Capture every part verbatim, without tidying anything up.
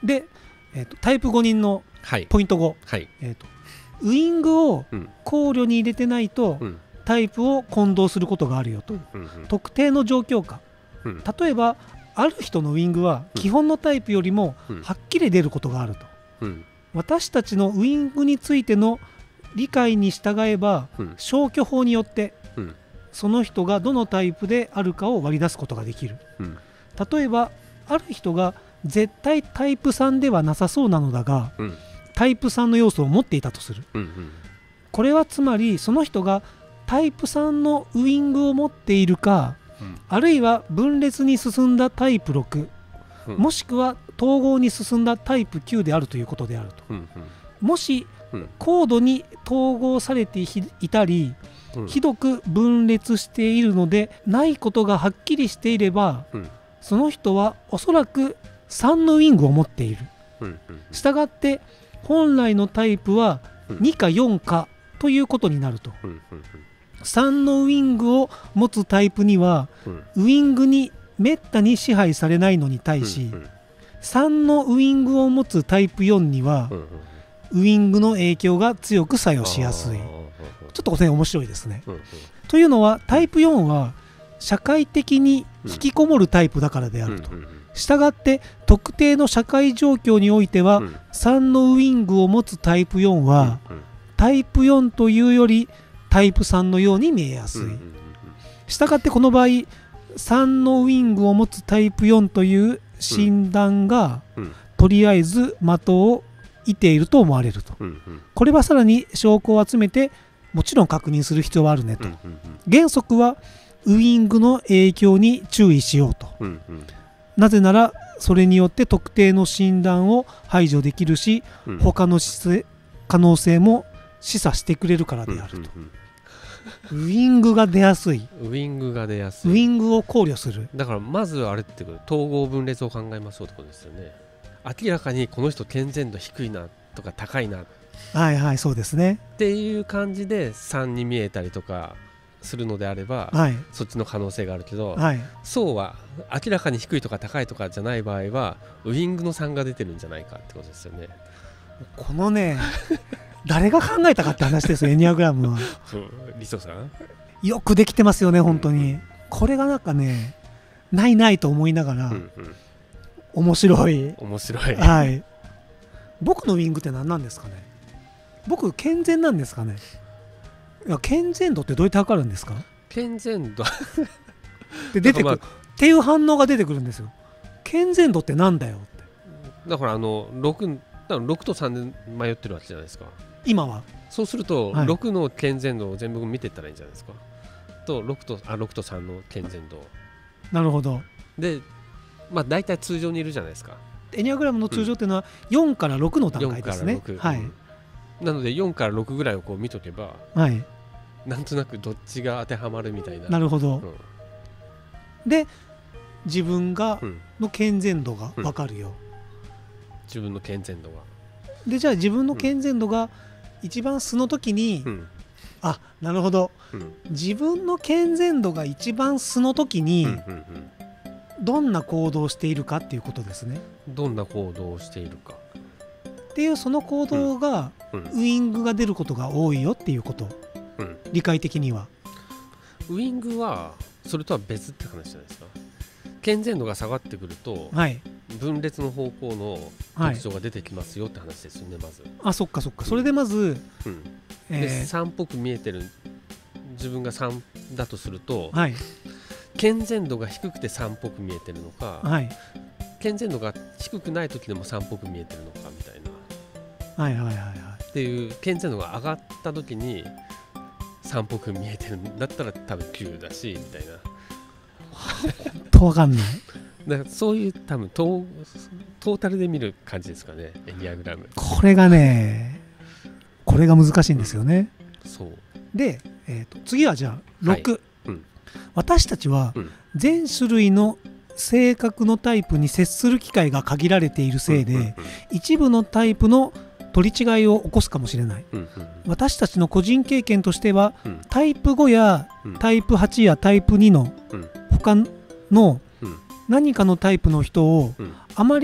で、えー、とタイプご人のポイントご、 はいえー、とウイングを考慮に入れてないと、 うんタイプを混同することがあるよと、 うんうん、 特定の状況下、 うん、 例えばある人のウイングは基本のタイプよりもはっきり出ることがあると、 うん、 私たちのウイングについての理解に従えば、うん、消去法によって、うん、その人がどのタイプであるかを割り出すことができる、うん、例えばある人が絶対タイプさんではなさそうなのだが、うん、タイプさんの要素を持っていたとする、うんうん、これはつまりその人がタイプさんのウイングを持っているか、うん、あるいは分裂に進んだタイプろく、うん、もしくは統合に進んだタイプきゅうであるということであると、うんうん、もし、うん、高度に統合されていたり、うん、ひどく分裂しているのでないことがはっきりしていれば、うん、その人はおそらくさんのウイングを持っている、うんうん、したがって本来のタイプはにかよんかということになると、うんうんうん、さんのウイングを持つタイプには、うん、ウイングにめったに支配されないのに対し、うんうん、さんのウイングを持つタイプよんには、うんうん、ウイングの影響が強く作用しやすい。ちょっとこれ面白いですね、うんうん、というのはタイプよんは社会的に引きこもるタイプだからであると、うんうんうん、したがって特定の社会状況においては、うん、さんのウイングを持つタイプよんは、うんうん、タイプよんというよりタイプさんのように見えやすい、うんうんうん、したがってこの場合さんのウイングを持つタイプよんという診断が、うんうん、とりあえず的を射ていると思われると、うんうん、これはさらに証拠を集めてもちろん確認する必要はあるねと、うんうんうん、原則はウイングの影響に注意しようと、うんうん、なぜならそれによって特定の診断を排除できるし、うん、他の可能性も示唆してくれるからであると、うんうんうん、ウイングが出やすいウイングが出やすいウイングを考慮する。 だからまずあれって統合分裂を考えましょうってことですよね。明らかにこの人健全度低いなとか高いな、 はいはいそうですねっていう感じでさんに見えたりとかするのであれば、はい、そっちの可能性があるけど、はい、そうは明らかに低いとか高いとかじゃない場合はウイングのさんが出てるんじゃないかってことですよね。 このね誰が考えたかって話ですよエニアグラムはリソさんよくできてますよね本当に、うんうん、これがなんかねないないと思いながら、うんうん、面白い面白い、 はい、僕のウイングって何なんですかね。僕健全なんですかね。いや健全度ってどうやって測るんですか。 健全度で出てくる、まあ、っていう反応が出てくるんですよ。健全度ってなんだよって。 だからあの 6, ろくとさんで迷ってるわけじゃないですか今は。 そうすると、はい、ろくの健全度を全部見ていったらいいんじゃないですかと 6, とあろくとさんの健全度。 なるほど。 でまあ大体通常にいるじゃないですか。 エニアグラムの通常っていうのはよんからろくの段階ですね。 よんからろく、はい、なのでよんからろくぐらいをこう見とけば、 はい、 なんとなくどっちが当てはまるみたいな。 なるほど、うん、で自分がの健全度が分かるよ、うん、 自分の健全度がでじゃあ自分の健全度が一番素の時に、うん、あなるほど、うん、自分の健全度が一番素の時に、うんうんうん、どんな行動をしているかっていうことですね。 どんな行動をしているかっていうその行動が、うんうん、ウイングが出ることが多いよっていうこと、うん、理解的には。 ウイングはそれとは別って話じゃないですか。健全度が下がってくると、はい、分裂の方向の特徴が出てきますよって話ですよね、まず。 あそっかそっか、うん、それでまず、うんえー、でさんっぽく見えてる自分がさんだとすると、はい、健全度が低くてさんっぽく見えてるのか、はい、健全度が低くない時でもさんっぽく見えてるのかみたいな、 はいはいはいはい、 っていう健全度が上がった時にさんっぽく見えてるんだったら多分きゅうだしみたいな。 本当わかんない。 だからそういう多分トー、トータルで見る感じですかね、エニアグラム。 これがねこれが難しいんですよね、 うん、そうで、えーと、次はじゃあろく、はいうん、私たちは、 うん、 全種類の性格のタイプに接する機会が限られているせいで、うんうんうん、一部のタイプの取り違いを起こすかもしれない、うんうんうん、私たちの個人経験としては、うん、タイプごや、うん、タイプはちやタイプにの、うん、他の何かのタイプの人を、うん、あまり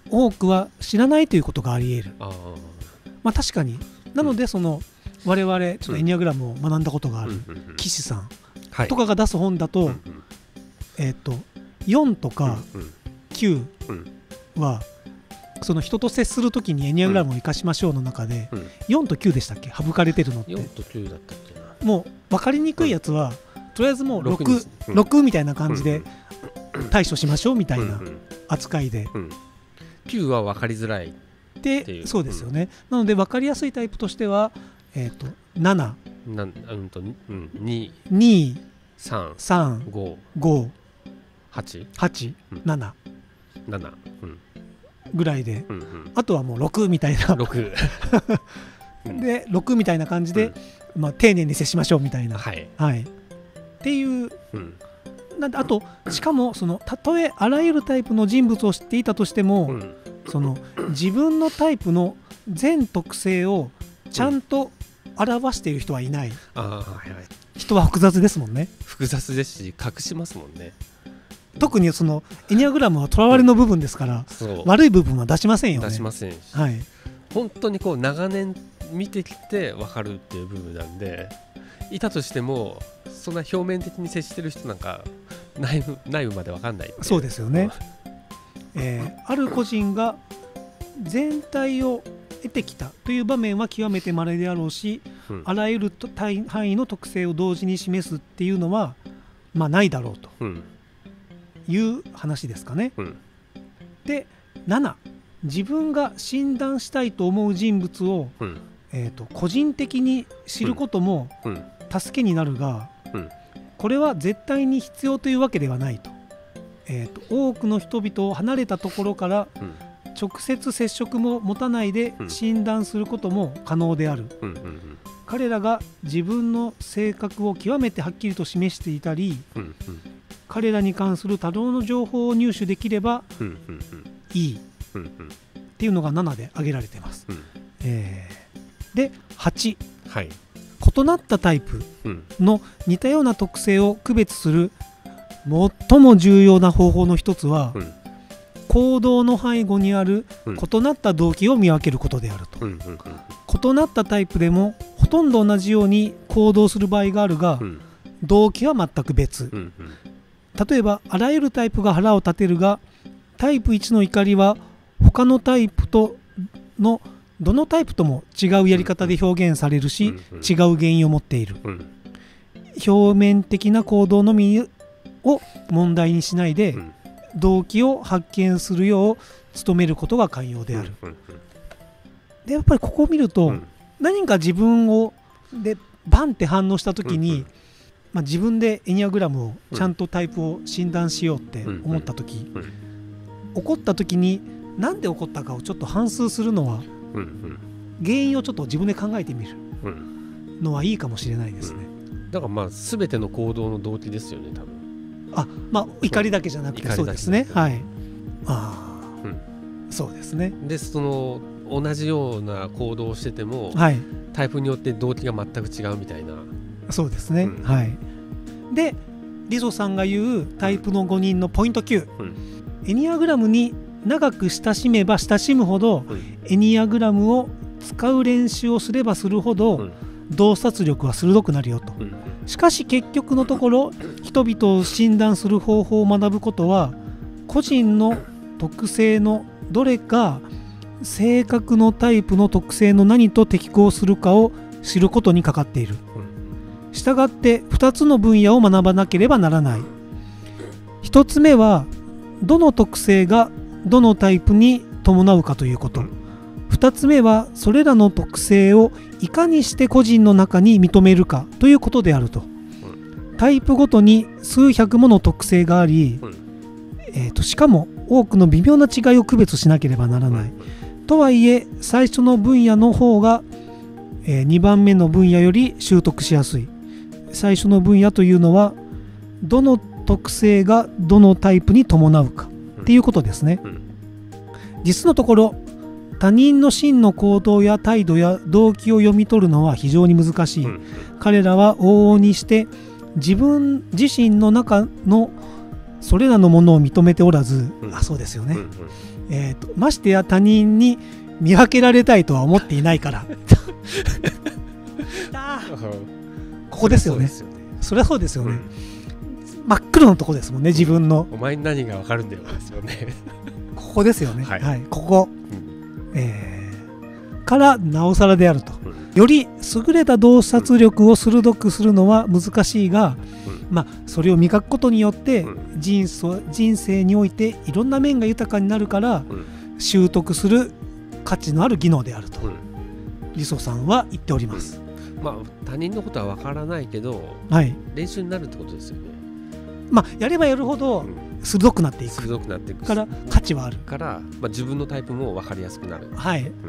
多くは知らないということがあり得る。 あ、 まあ、確かになのでその我々ちょっとエニアグラムを学んだことがある岸さんとかが出す本だと、えっとよんとかきゅうはその人と接するときにエニアグラムを生かしましょうの中でよんときゅうでしたっけ、省かれてるのって。 よんときゅうだったっけな。もう分かりにくいやつはとりあえずもう 6, 6みたいな感じで対処しましょうみたいな扱いで、 きゅうは分かりづらいで、そうですよね。なので分かりやすいタイプとしては、えー、となな、 なんうんとうん、に、 に、 さん、 さん、 ご、 ご、 はち、 はち、なな、 なな、うん、 ぐらいで、 うんうん、 あとはもうろくみたいなろくでろくみたいな感じで、うん、まあ、丁寧に接しましょうみたいな、 はいはい、っていう、 うん、 なんであとしかもそのたとえあらゆるタイプの人物を知っていたとしても、うん、その自分のタイプの全特性をちゃんと表している人はいない、うん、 あ、はいはい、 人は複雑ですもんね。 複雑ですし隠しますもんね。 特にそのエニアグラムはとらわれの部分ですから、うん、悪い部分は出しませんよね。 出しませんし、 はい、 本当にこう長年見てきて分かるっていう部分なんで、いたとしてもそんな表面的に接してる人なんか内部、内部まで分かんない。 そうですよね、えー、ある個人が全体を得てきたという場面は極めて稀であろうし、うん、あらゆる範囲の特性を同時に示すっていうのは、まあ、ないだろうという話ですかね、うん、でなな、自分が診断したいと思う人物を、うん、えーと、個人的に知ることも助けになるが、うんうん、これは絶対に必要というわけではないと、えーと、多くの人々を離れたところから直接接触も持たないで診断することも可能である、うんうんうん、彼らが自分の性格を極めてはっきりと示していたり、うんうん、彼らに関する多量の情報を入手できればいいっていうのがななで挙げられています、うん、えー、ではち、はい、異なったタイプの似たような特性を区別する最も重要な方法の一つは、うん、行動の背後にある異なった動機を見分けることであると、うんうんうん、異なったタイプでもほとんど同じように行動する場合があるが、うん、動機は全く別、うんうん、例えばあらゆるタイプが腹を立てるがタイプいちの怒りは他のタイプとのどのタイプとも違うやり方で表現されるし、うんうん、違う原因を持っている、うん、表面的な行動のみを問題にしないで、うん、動機を発見するよう努めることが肝要である、うんうんうん、でやっぱりここを見ると、うん、何か自分をでバンって反応した時に、うんうん、まあ、自分でエニアグラムをちゃんとタイプを診断しようって思った時、うんうんうん、怒った時になんで怒ったかをちょっと反芻するのは、うんうん、原因をちょっと自分で考えてみるのはいいかもしれないですね、 うん、だからまあ全ての行動の動機ですよね多分。 あ、まあ怒りだけじゃなくてそうですね、はい、あ、うん、そうですね。 でその同じような行動をしてても、はい、タイプによって動機が全く違うみたいな。 そうですね、うん、はい。でリゾさんが言うタイプのごにんのポイントきゅう、うん、エニアグラムに長く親しめば親しむほど、うん、エニアグラムを使う練習をすればするほど、うん、洞察力は鋭くなるよと、うん、しかし結局のところ人々を診断する方法を学ぶことは個人の特性のどれか性格のタイプの特性の何と適合するかを知ることにかかっている。したがってふたつの分野を学ばなければならない。ひとつめはどの特性がどのタイプに伴うかということ。ふたつめはそれらの特性をいかにして個人の中に認めるかということであると。タイプごとに数百もの特性があり、えーと、しかも多くの微妙な違いを区別しなければならない。とはいえ最初の分野の方が、えー、にばんめの分野より習得しやすい。最初の分野というのはどの特性がどのタイプに伴うかっていうことですね。実のところ他人の真の行動や態度や動機を読み取るのは非常に難しい。彼らは往々にして自分自身の中のそれらのものを認めておらず、うん、あそうですよね、うんうんえー、とましてや他人に見分けられたいとは思っていないからここですよね。それはそうですよね、うん、真っ黒のとこですもんね自分の。 お前に何が分かるんだよですよねここですよね、はいはい、ここ、うんえー、からなおさらであると、うん、より優れた洞察力を鋭くするのは難しいが、うんまあ、それを磨くことによって人生、人生においていろんな面が豊かになるから習得する価値のある技能であると、うん、リソさんは言っております、 うんまあ、他人のことは分からないけど、はい、練習になるってことですよね。 まあ、やればやるほど鋭くなっていく、 鋭くなっていくから価値はあるから、まあ、自分のタイプも分かりやすくなる、 はいうん、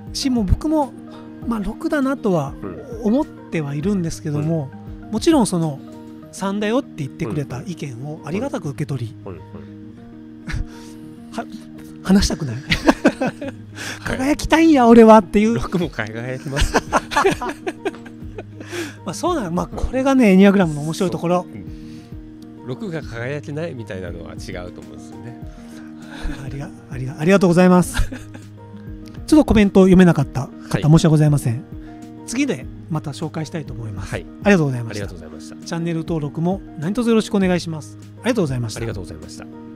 しも僕も、まあ、ろくだなとは思ってはいるんですけども、うん、もちろんそのさんだよって言ってくれた意見をありがたく受け取り、うんうんうん、は話したくない輝きたいんや俺はっていう。 ろくも輝きますまあそうなの、まあ、これがねエニアグラムの面白いところ。 ろくが輝けないみたいなのは違うと思うんですよね。 ありがありがありがとうございます。ちょっとコメント読めなかった方、はい、申し訳ございません。次でまた紹介したいと思います、はい、ありがとうございました。 ありがとうございました。 チャンネル登録も何卒よろしくお願いします。ありがとうございました。 ありがとうございました。